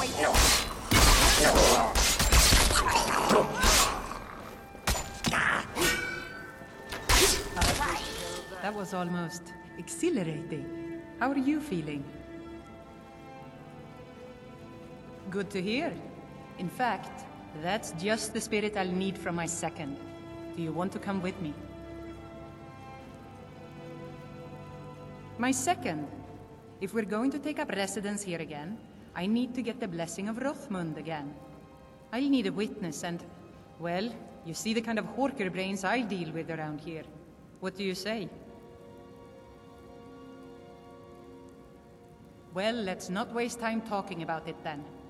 That was almost exhilarating. How are you feeling? Good to hear. In fact, that's just the spirit I'll need from my second. Do you want to come with me? My second. If we're going to take up residence here again, I need to get the blessing of Rothmund again. I'll need a witness and, well, you see the kind of horker brains I deal with around here. What do you say? Well, let's not waste time talking about it then.